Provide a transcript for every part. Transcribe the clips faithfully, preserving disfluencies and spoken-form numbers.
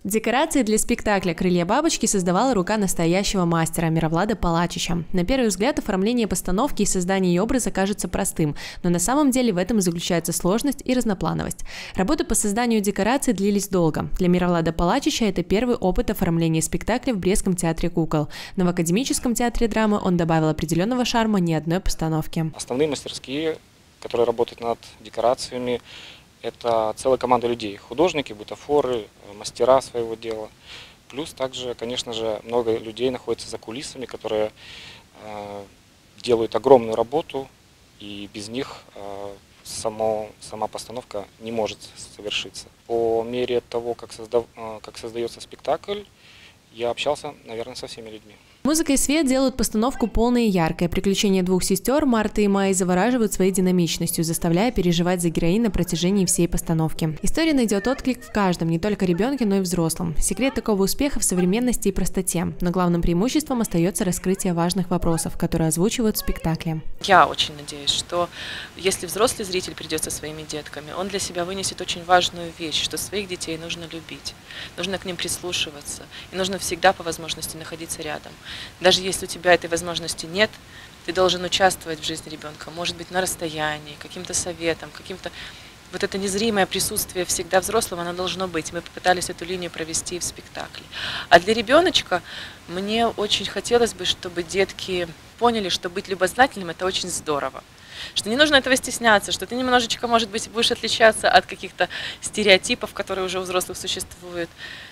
Декорации для спектакля «Крылья бабочки» создавала рука настоящего мастера Мировлада Палачича. На первый взгляд оформление постановки и создание ее образа кажется простым, но на самом деле в этом заключается сложность и разноплановость. Работы по созданию декораций длились долго. Для Мировлада Палачича это первый опыт оформления спектакля в Брестском театре кукол. Но в Академическом театре драмы он добавил определенного шарма ни одной постановки. Основные мастерские, которые работают над декорациями, это целая команда людей, художники, бутафоры, мастера своего дела. Плюс также, конечно же, много людей находится за кулисами, которые э, делают огромную работу, и без них э, само, сама постановка не может совершиться. По мере того, как, созда, э, как создается спектакль, я общался, наверное, со всеми людьми. Музыка и свет делают постановку полной и яркой. Приключения двух сестер Марты и Майи завораживают своей динамичностью, заставляя переживать за героинь на протяжении всей постановки. История найдет отклик в каждом, не только ребенке, но и взрослом. Секрет такого успеха в современности и простоте. Но главным преимуществом остается раскрытие важных вопросов, которые озвучивают в спектакле. Я очень надеюсь, что если взрослый зритель придет со своими детками, он для себя вынесет очень важную вещь, что своих детей нужно любить, нужно к ним прислушиваться, и нужно всегда по возможности находиться рядом. Даже если у тебя этой возможности нет, ты должен участвовать в жизни ребенка, может быть, на расстоянии, каким-то советом, каким-то... Вот это незримое присутствие всегда взрослого, оно должно быть. Мы попытались эту линию провести в спектакле. А для ребеночка мне очень хотелось бы, чтобы детки поняли, что быть любознательным – это очень здорово. Что не нужно этого стесняться, что ты немножечко, может быть, будешь отличаться от каких-то стереотипов, которые уже у взрослых существуют.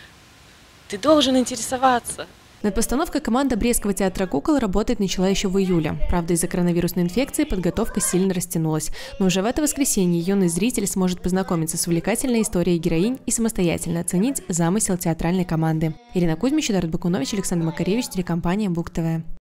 Ты должен интересоваться. Над постановкой команда Брестского театра кукол работать начала еще в июле. Правда, из-за коронавирусной инфекции подготовка сильно растянулась. Но уже в это воскресенье юный зритель сможет познакомиться с увлекательной историей героинь и самостоятельно оценить замысел театральной команды. Ирина Кузьмич, Эдуард Бакунович, Александр Макаревич, телекомпания Бук ТВ.